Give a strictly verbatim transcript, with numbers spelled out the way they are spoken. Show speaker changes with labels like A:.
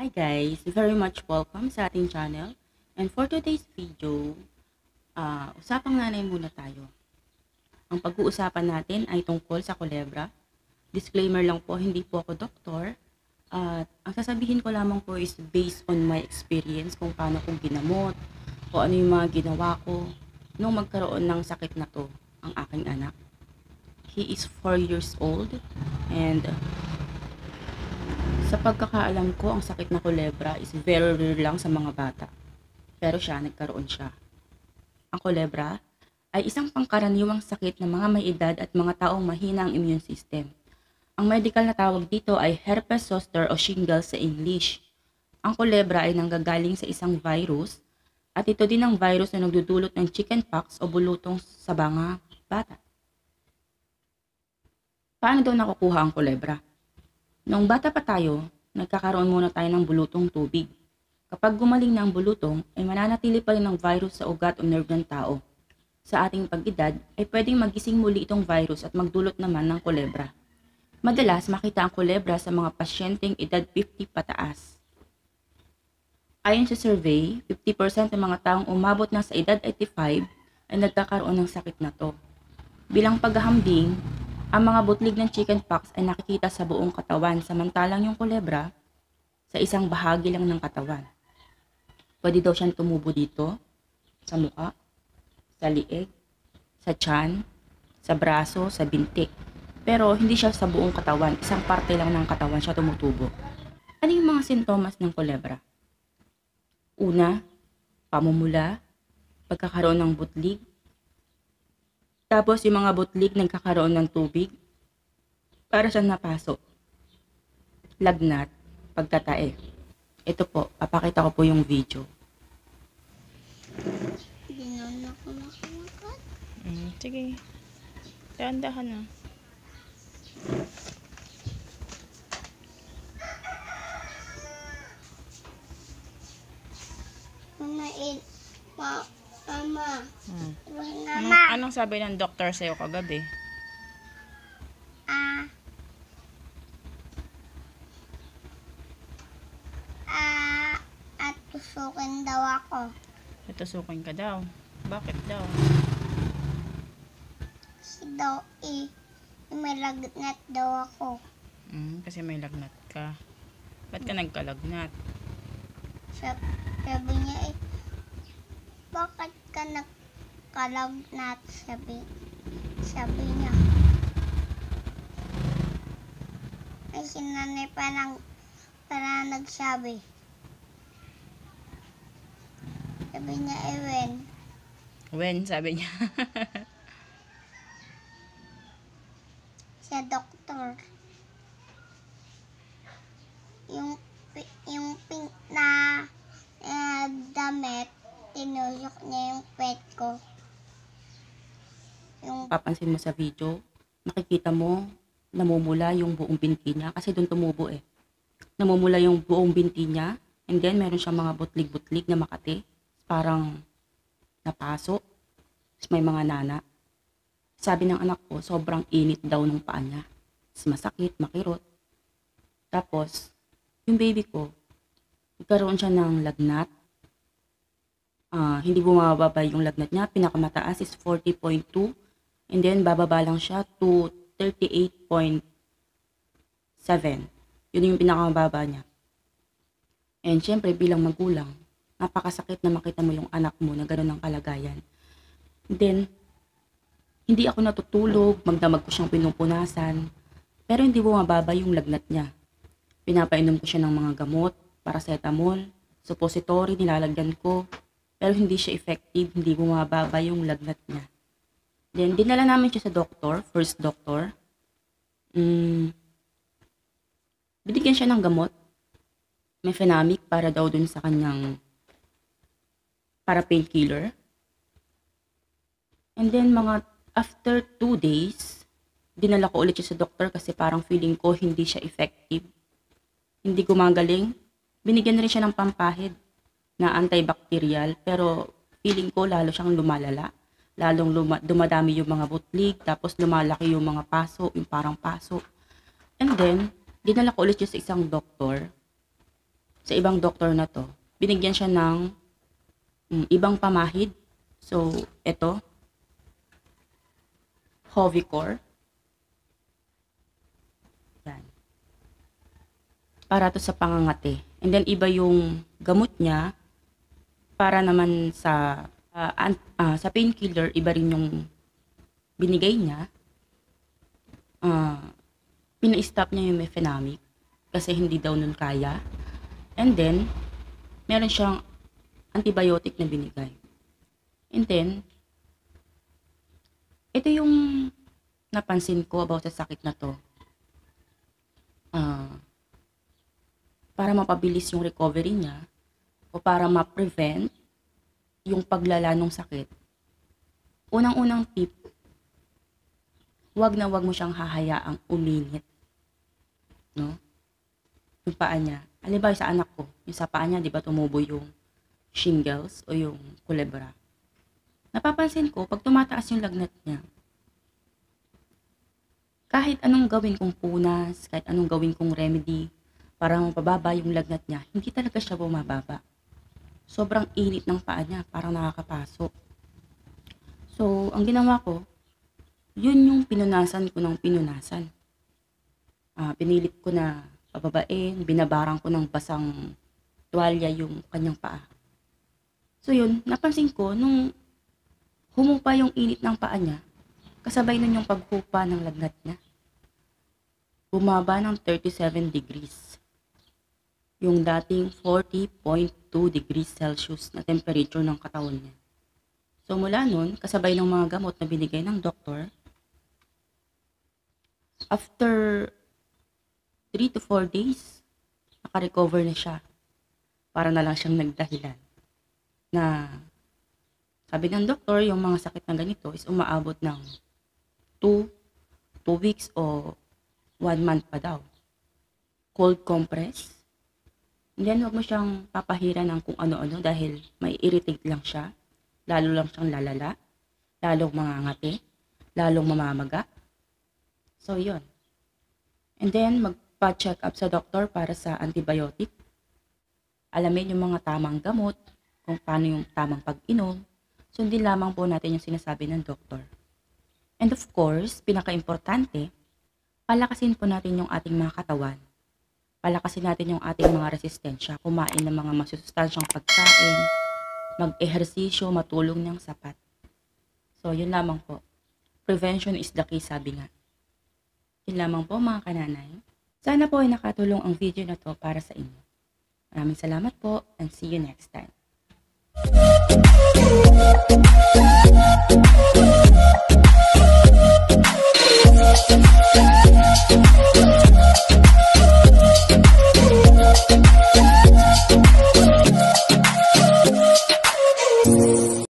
A: guys, very much welcome sa ating channel. And for today's video, uh, usapang nanay muna tayo. Ang pag-uusapan natin ay tungkol sa kulebra. Disclaimer lang po, hindi po ako doktor. At ang sasabihin ko lamang po is based on my experience kung paano kong ginamot, kung ano yung mga ginawa ko nung magkaroon ng sakit na to ang aking anak. He is four years old and sa pagkakaalam ko, ang sakit na kulebra is very rare lang sa mga bata. Pero siya, nagkaroon siya. Ang kulebra ay isang pangkaraniwang sakit ng mga may edad at mga taong mahina ang immune system. Ang medical na tawag dito ay herpes zoster o shingles sa English. Ang kulebra ay nanggagaling sa isang virus at ito din ang virus na nagdudulot ng chickenpox o bulutong sa mga bata. Paano daw nakukuha ang kulebra? Noong bata pa tayo, nagkakaroon muna tayo ng bulutong tubig. Kapag gumaling na ang bulutong, ay mananatili pa rin ang virus sa ugat o nerve ng tao. Sa ating pag-edad, ay pwedeng magising muli itong virus at magdulot naman ng kulebra. Madalas makita ang kulebra sa mga pasyenteng edad fifty pataas. Ayon sa survey, fifty percent ng mga taong umabot na sa edad eighty-five ay nagkakaroon ng sakit na to. Bilang paghahambing, ang mga butlig ng chickenpox ay nakikita sa buong katawan samantalang yung kulebra sa isang bahagi lang ng katawan. Pwede daw siyang tumubo dito, sa muka, sa liig, sa tiyan, sa braso, sa binti. Pero hindi siya sa buong katawan, isang parte lang ng katawan siya tumutubo. Ano yung mga sintomas ng kulebra? Una, pamumula, pagkakaroon ng butlig. Tapos yung mga butlig nagkakaroon ng tubig para siyang napasok. Lagnat, pagtatae. Ito po, papakita ko po yung video.
B: Hindi na ako nakamakat.
C: Mm, sige. Dahan-dahan na.
B: Mama, it, ma, mama,
C: Hmm. Anong,
B: mama,
C: anong sabi ng doktor sa'yo kagabi?
B: ah, ah, at tusukin daw ako.
C: Tutusukin ka daw. Bakit daw?
B: Kasi daw, eh, may lagnat daw ako.
C: Mm, kasi may lagnat ka. Ba't ka nagkalagnat?
B: Sab sabi niya, eh, bakit ka nagkalagnat? Sabi, sabi niya. Ay, sinanay pa lang, para nagsabi. Sabi niya, Ewen,
C: When, sabi niya.
B: sa doktor. Yung, pi- yung pink na eh, damit, tinusok niya yung pet ko. Yung,
A: Papansin mo sa video, nakikita mo namumula yung buong binti niya kasi doon tumubo eh. Namumula yung buong binti niya and then meron siyang mga butlig-butlig na makati. Parang napaso. Tapos may mga nana. Sabi ng anak ko, sobrang init daw ng paa niya. Tapos masakit, makirot. Tapos, yung baby ko, nagkaroon siya ng lagnat. Ah, hindi bumababa yung lagnat niya. Pinakamataas is forty point two. And then, bababa lang siya to thirty-eight point seven. Yun yung pinakamababa niya. And syempre, bilang magulang, napakasakit na makita mo yung anak mo na gano'n ang kalagayan. Then, hindi ako natutulog, magdamag ko siyang pinupunasan, pero hindi bumababa yung lagnat niya. Pinapainom ko siya ng mga gamot, paracetamol, suppository, nilalagyan ko, pero hindi siya effective, hindi bumababa yung lagnat niya. Then, dinala namin siya sa doktor, first doctor. Mm, binigyan siya ng gamot, mefenamic para daw dun sa kanyang para painkiller. And then, mga after two days, dinala ko ulit siya sa doktor kasi parang feeling ko hindi siya effective. Hindi gumagaling. Binigyan na rin siya ng pampahid na antibacterial pero feeling ko lalo siyang lumalala. Lalong luma- dumadami yung mga butlig tapos lumalaki yung mga paso, yung parang paso. And then, dinala ko ulit siya sa isang doktor. sa ibang doktor na to, binigyan siya ng mm, ibang pamahid. So, ito, Hovicor. Yan. Para to sa pangangati. And then, iba yung gamot niya para naman sa ah, an- ah, sa painkiller, iba rin yung binigay niya. Ah, pina-stop niya yung mefenamic kasi hindi daw nun kaya. And then, meron siyang antibiotic na binigay. And then, ito yung napansin ko about sa sakit na to. Ah, para mapabilis yung recovery niya o para ma-prevent yung paglala ng sakit. Unang-unang tip, wag na wag mo siyang hahayaang uminit. No? Yung paa niya. Halimbawa sa anak ko, yung sa paa niya, di ba tumubo yung shingles o yung kulebra. Napapansin ko, pag tumataas yung lagnat niya, kahit anong gawin kong punas, kahit anong gawin kong remedy, para mapababa yung lagnat niya, hindi talaga siya bumababa. Sobrang init ng paa niya, parang nakakapasok. So, ang ginawa ko, yun yung pinunasan ko ng pinunasan. Ah, pinilit ko na pababain, binabarang ko ng basang tuwalya yung kanyang paa. So yun, napansin ko, nung humupa yung init ng paa niya, kasabay nun yung paghupa ng lagnat niya. Bumaba ng thirty-seven degrees. Yung dating forty point two degrees Celsius na temperature ng katawan niya. So mula nun, kasabay ng mga gamot na binigay ng doktor, after three to four days, naka-recover na siya. Para na lang siyang nagdahilan. Na, sabi ng doktor, yung mga sakit na ganito is umaabot ng two weeks o one month pa daw. Cold compress. And then, huwag mo siyang papahiran ng kung ano-ano dahil may irritate lang siya. Lalo lang siyang lalala. Lalong mangangati. Lalong mamamaga. So, yun. And then, magpa-check up sa doktor para sa antibiotic. Alamin yung mga tamang gamot, kung paano yung tamang pag-inom. Sundin lamang po natin yung sinasabi ng doktor. And of course, pinaka-importante, palakasin po natin yung ating mga katawan. Palakasin natin yung ating mga resistensya. Kumain ng mga masusustansyang pagkain, mag-ehersisyo, matulong ng sapat. So, yun lamang po. Prevention is the key, sabi nga. Yun lamang po mga kananay. Sana po ay nakatulong ang video na to para sa inyo. Maraming salamat po and see you next time.